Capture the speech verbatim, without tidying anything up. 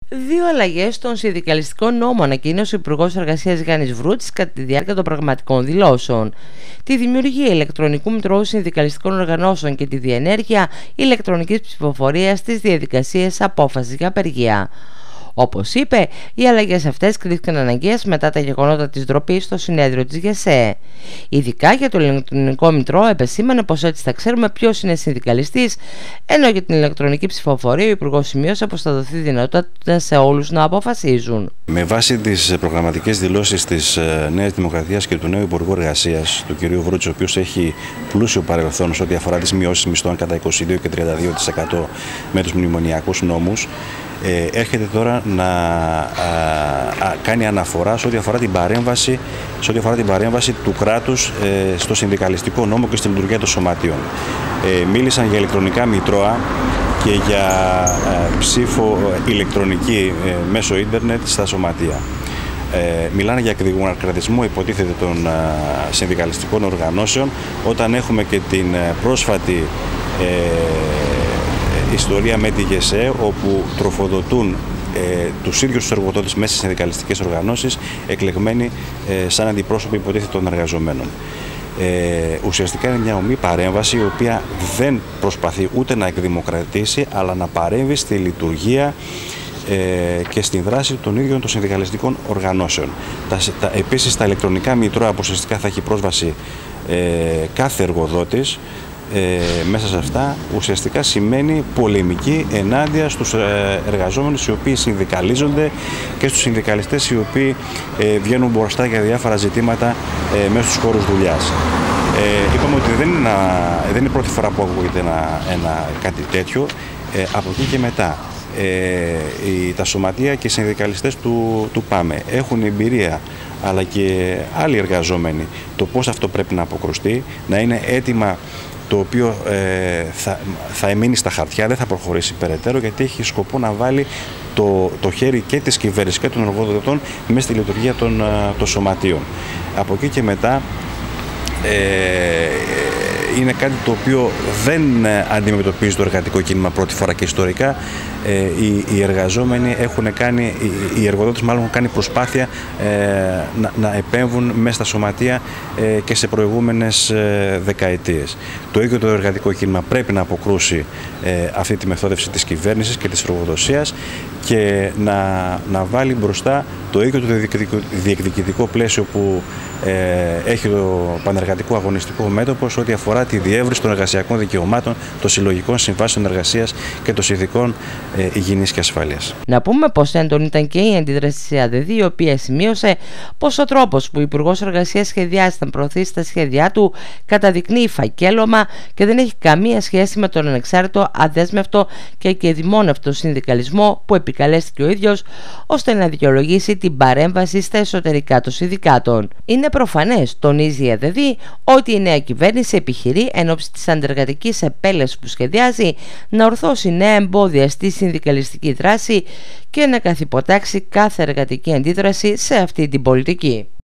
Δύο αλλαγές στον συνδικαλιστικό νόμο ανακοίνωσε ο Υπουργός Εργασίας Γιάννης Βρούτης κατά τη διάρκεια των πραγματικών δηλώσεων. Τη δημιουργία ηλεκτρονικού μητρώου συνδικαλιστικών οργανώσεων και τη διενέργεια ηλεκτρονικής ψηφοφορίας στις διαδικασίες απόφασης για απεργία. Όπως είπε, οι αλλαγές αυτές κρίθηκαν αναγκαίες μετά τα γεγονότα της ντροπής στο συνέδριο της ΓΕΣΕ. Ειδικά για το ηλεκτρονικό μητρό, επεσήμανε πως έτσι θα ξέρουμε ποιος είναι συνδικαλιστής, ενώ για την ηλεκτρονική ψηφοφορία ο Υπουργός σημείωσε πως θα δοθεί δυνατότητα σε όλους να αποφασίζουν. Με βάση τις προγραμματικές δηλώσεις της Νέας Δημοκρατίας και του νέου Υπουργού Εργασίας, του κ. Βρούτση, ο οποίος έχει πλούσιο παρελθόν σε ό,τι αφορά τις μειώσεις μισθών κατά είκοσι δύο και τριάντα δύο τοις εκατό με τους μνημονιακούς νόμους, Ε, έρχεται τώρα να α, α, κάνει αναφορά σε ό,τι αφορά την παρέμβαση, σε ό,τι αφορά την παρέμβαση του κράτους ε, στο συνδικαλιστικό νόμο και στη λειτουργία των σωματείων. Ε, μίλησαν για ηλεκτρονικά μητρώα και για ε, ψήφο ηλεκτρονική ε, μέσω ίντερνετ στα σωματεία. Ε, μιλάνε για εκδημοκρατισμό, υποτίθεται, των ε, συνδικαλιστικών οργανώσεων, όταν έχουμε και την ε, πρόσφατη ε, ιστορία με τη ΓΕΣΕ, όπου τροφοδοτούν ε, τους ίδιους τους εργοδότες μέσα στις συνδικαλιστικές οργανώσεις, εκλεγμένοι ε, σαν αντιπρόσωποι, υποτίθεται, των εργαζομένων. Ε, ουσιαστικά είναι μια ομή παρέμβαση, η οποία δεν προσπαθεί ούτε να εκδημοκρατήσει, αλλά να παρέμβει στη λειτουργία ε, και στην δράση των ίδιων των συνδικαλιστικών οργανώσεων. Τα, τα, επίσης, τα ηλεκτρονικά μητρώα, που ουσιαστικά θα έχει πρόσβαση ε, κάθε εργοδότης, Ε, μέσα σε αυτά, ουσιαστικά σημαίνει πολεμική ενάντια στους ε, εργαζόμενους οι οποίοι συνδικαλίζονται και στους συνδικαλιστές οι οποίοι ε, βγαίνουν μπροστά για διάφορα ζητήματα ε, μέσα στους χώρους δουλειάς. Ε, είπαμε ότι δεν είναι, δεν είναι η πρώτη φορά που ακούγεται ένα, ένα, κάτι τέτοιο. Ε, από εκεί και μετά, ε, οι, τα σωματεία και οι συνδικαλιστές του, του ΠΑΜΕ έχουν εμπειρία, αλλά και άλλοι εργαζόμενοι, το πώς αυτό πρέπει να αποκρουστεί, να είναι έτοιμα, το οποίο ε, θα, θα εμείνει στα χαρτιά, δεν θα προχωρήσει περαιτέρω, γιατί έχει σκοπό να βάλει το, το χέρι και της κυβέρνησης και των εργοδοτών μέσα στη λειτουργία των, των σωματείων. Από εκεί και μετά ε, είναι κάτι το οποίο δεν αντιμετωπίζει το εργατικό κίνημα πρώτη φορά και ιστορικά. Ε, οι, οι εργαζόμενοι έχουν κάνει, οι, οι εργοδότες μάλλον έχουν κάνει προσπάθεια ε, να, να επέμβουν μέσα στα σωματεία ε, και σε προηγούμενες ε, δεκαετίες. Το ίδιο το εργατικό κίνημα πρέπει να αποκρούσει ε, αυτή τη μεθόδευση της κυβέρνησης και της εργοδοσίας και να, να βάλει μπροστά το ίδιο το διεκδικητικό πλαίσιο που ε, έχει το πανεργατικό αγωνιστικό μέτωπο σε ό,τι αφορά τη διεύρυνση των εργασιακών δικαιωμάτων, των συλλογικών συμβάσεων εργασίας και των συνθηκών ε, υγιεινής και ασφάλειας. Να πούμε πως έντονη ήταν και η αντίδραση της ΕΑΔΕΔ, η οποία σημείωσε πως ο τρόπος που ο Υπουργός Εργασίας σχεδιάζει να προωθήσει τα σχέδιά του καταδεικνύει φακέλωμα και δεν έχει καμία σχέση με τον ανεξάρτητο, αδέσμευτο και κεδημόνευτο συνδικαλισμό που επικαλέστηκε ο ίδιος, ώστε να δικαιολογήσει την παρέμβαση στα εσωτερικά των συνδικάτων. Είναι προφανές, τονίζει η ΕΑΔΕΔ, ότι η νέα κυβέρνηση επιχειρεί εν ώψη της αντεργατικής επέλεσης που σχεδιάζει να ορθώσει νέα εμπόδια στη συνδικαλιστική δράση και να καθυποτάξει κάθε εργατική αντίδραση σε αυτή την πολιτική.